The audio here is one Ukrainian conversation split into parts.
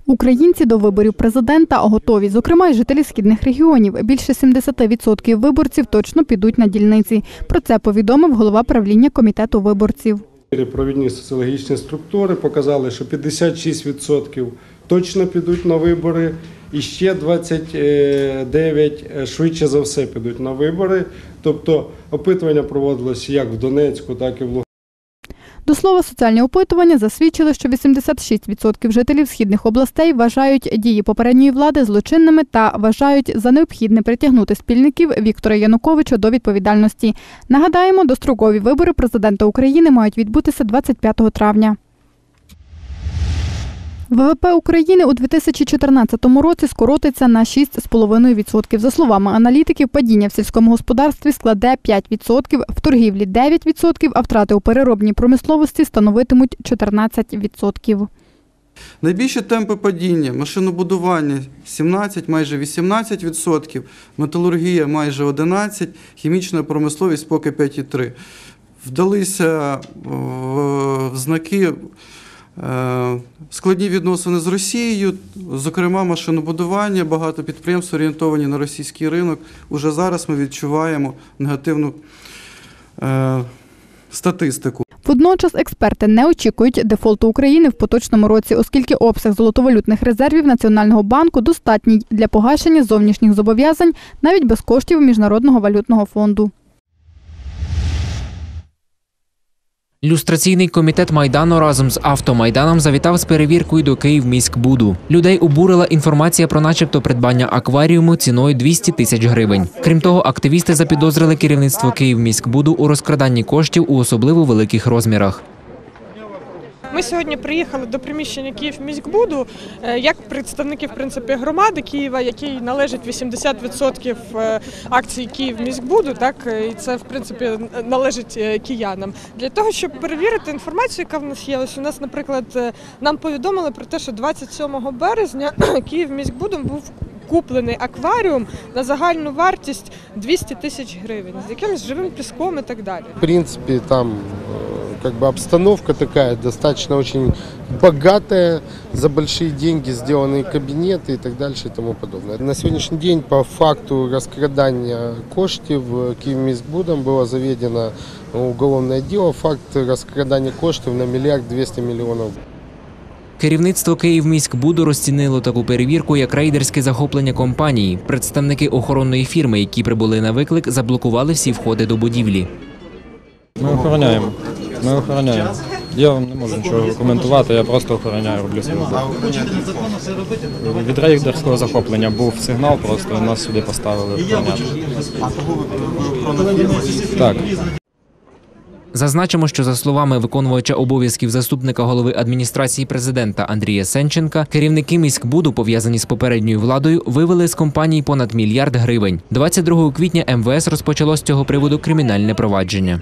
Українці до виборів президента готові, зокрема й жителі східних регіонів. Більше 70% виборців точно підуть на дільниці. Про це повідомив голова правління комітету виборців. Провідні соціологічні структури показали, що 56% точно підуть на вибори і ще 29% швидше за все підуть на вибори. Тобто опитування проводилося як в Донецьку, так і в Луганську. До слова, соціальні опитування засвідчили, що 86% жителів східних областей вважають дії попередньої влади злочинними та вважають за необхідне притягнути спільників Віктора Януковича до відповідальності. Нагадаємо, дострокові вибори президента України мають відбутися 25 травня. ВВП України у 2014 році скоротиться на 6,5%. За словами аналітиків, падіння в сільському господарстві складе 5%, в торгівлі – 9%, а втрати у переробній промисловості становитимуть 14%. Найбільші темпи падіння – машинобудування – 17, майже 18%, металургія – майже 11%, хімічна промисловість – поки 5,3%. Вдалися в знаки складні відносини з Росією, зокрема машинобудування, багато підприємств орієнтовані на російський ринок. Уже зараз ми відчуваємо негативну статистику. Водночас експерти не очікують дефолту України в поточному році, оскільки обсяг золотовалютних резервів Національного банку достатній для погашення зовнішніх зобов'язань навіть без коштів Міжнародного валютного фонду. Люстраційний комітет Майдану разом з Автомайданом завітав з перевіркою до Київміськбуду. Людей обурила інформація про начебто придбання акваріуму ціною 200 тисяч гривень. Крім того, активісти запідозрили керівництво Київміськбуду у розкраданні коштів у особливо великих розмірах. Ми сьогодні приїхали до приміщення Київміськбуду як представники, в принципі, громади Києва, якій належить 80% акцій Київміськбуду, так, і це, в принципі, належить киянам. Для того, щоб перевірити інформацію, яка в нас є, ось у нас, наприклад, нам повідомили про те, що 27 березня Київміськбудом був куплений акваріум на загальну вартість 200 тисяч гривень, з якимось живим піском і так далі. В принципі, там обстановка такая, достаточно очень богатая, за большие деньги сделанные кабинеты и так дальше и тому подобное. На сегодняшний день по факту розкрадання коштів Київміськбудом було заведено уголовное дело. Факт розкрадання коштів на 1 200 000 000 гривень. Керівництво Київміськбуду розцінило таку перевірку як рейдерське захоплення компанії. Представники охоронної фірми, які прибули на виклик, заблокували всі входи до будівлі. Ми охороняємо. Я не можу нічого коментувати, я просто охороняю, роблю свою роботу. Від рейдерського захоплення був сигнал, просто нас сюди поставили охороняти. Так. Зазначимо, що за словами виконувача обов'язків заступника голови адміністрації президента Андрія Сенченка, керівники міськбуду, пов'язані з попередньою владою, вивели з компанії понад 1 мільярд гривень. 22 квітня МВС розпочало з цього приводу кримінальне провадження.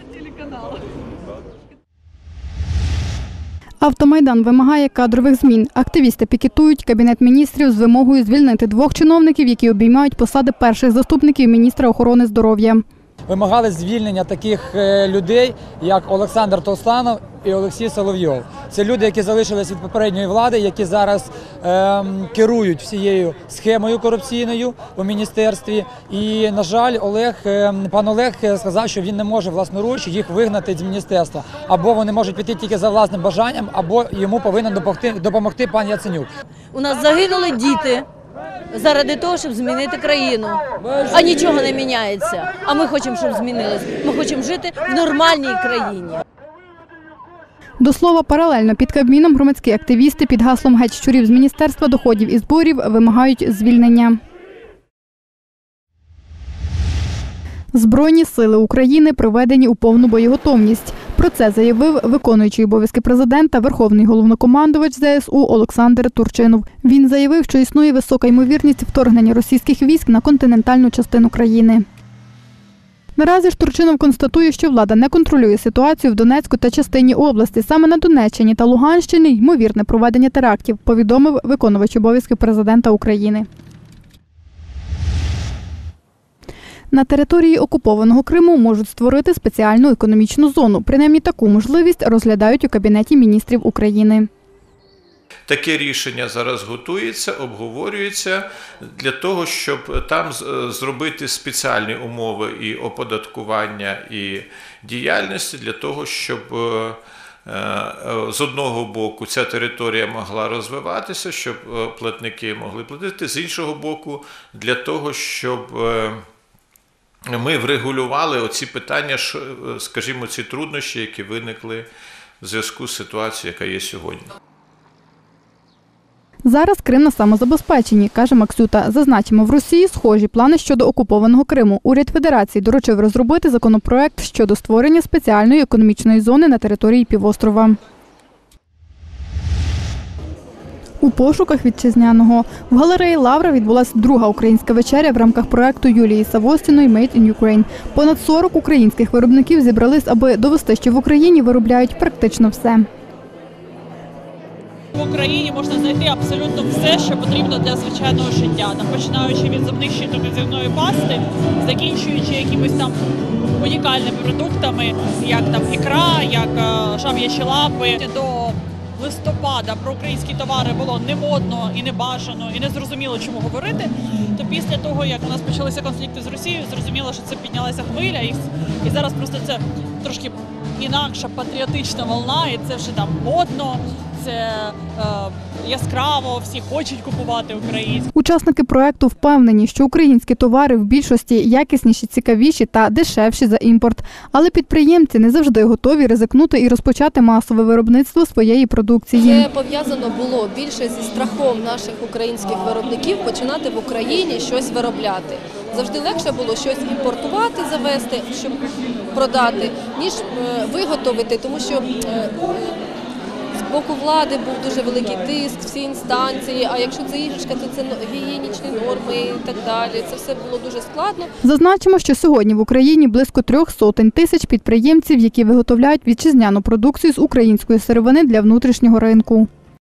Автомайдан вимагає кадрових змін. Активісти пікетують Кабінет міністрів з вимогою звільнити 2 чиновників, які обіймають посади перших заступників міністра охорони здоров'я. Вимагали звільнення таких людей, як Олександр Толстанов і Олексій Соловйов. Це люди, які залишились від попередньої влади, які зараз керують всією схемою корупційною у міністерстві. І, на жаль, пан Олег сказав, що він не може власноруч їх вигнати з міністерства. Або вони можуть піти тільки за власним бажанням, або йому повинен допомогти пан Яценюк. У нас загинули діти заради того, щоб змінити країну. А нічого не міняється. А ми хочемо, щоб змінилось. Ми хочемо жити в нормальній країні. До слова, паралельно під Кабміном громадські активісти під гаслом «Геть щурів з Міністерства доходів і зборів» вимагають звільнення. Збройні сили України приведені у повну боєготовність. Про це заявив виконуючий обов'язки президента, Верховний головнокомандувач ЗСУ Олександр Турчинов. Він заявив, що існує висока ймовірність вторгнення російських військ на континентальну частину країни. Наразі ж Турчинов констатує, що влада не контролює ситуацію в Донецьку та частині області. Саме на Донеччині та Луганщині ймовірне проведення терактів, повідомив виконувач обов'язків президента України. На території окупованого Криму можуть створити спеціальну економічну зону. Принаймні таку можливість розглядають у Кабінеті міністрів України. Таке рішення зараз готується, обговорюється для того, щоб там зробити спеціальні умови і оподаткування, і діяльності для того, щоб з одного боку ця територія могла розвиватися, щоб платники могли платити, з іншого боку для того, щоб ми врегулювали оці питання, скажімо, ці труднощі, які виникли в зв'язку з ситуацією, яка є сьогодні. Зараз Крим на самозабезпеченні, каже Максюта. Зазначимо, в Росії схожі плани щодо окупованого Криму. Уряд Федерації доручив розробити законопроект щодо створення спеціальної економічної зони на території півострова. У пошуках вітчизняного. В галереї «Лавра» відбулася друга українська вечеря в рамках проекту Юлії Савостіної «Made in Ukraine». Понад 40 українських виробників зібрались, аби довести, що в Україні виробляють практично все. В Україні можна знайти абсолютно все, що потрібно для звичайного життя, починаючи від зубних щіток і зубної пасти, закінчуючи якимись там унікальними продуктами, як там ікра, як жаб'ячі лапи. До листопада про українські товари було не модно і не бажано, і не зрозуміло, чому говорити. То після того, як у нас почалися конфлікти з Росією, зрозуміло, що це піднялася хвиля, і зараз просто це трошки інакша патріотична волна, і це вже там модно. Це яскраво, всі хочуть купувати українське. Учасники проекту впевнені, що українські товари в більшості якісніші, цікавіші та дешевші за імпорт. Але підприємці не завжди готові ризикнути і розпочати масове виробництво своєї продукції. Це пов'язано було більше зі страхом наших українських виробників починати в Україні щось виробляти. Завжди легше було щось імпортувати, завести, щоб продати, ніж виготовити, тому що з боку влади був дуже великий тиск, всі інстанції, а якщо це іграшка, то це гігієнічні норми і так далі. Це все було дуже складно. Зазначимо, що сьогодні в Україні близько 300 тисяч підприємців, які виготовляють вітчизняну продукцію з української сировини для внутрішнього ринку.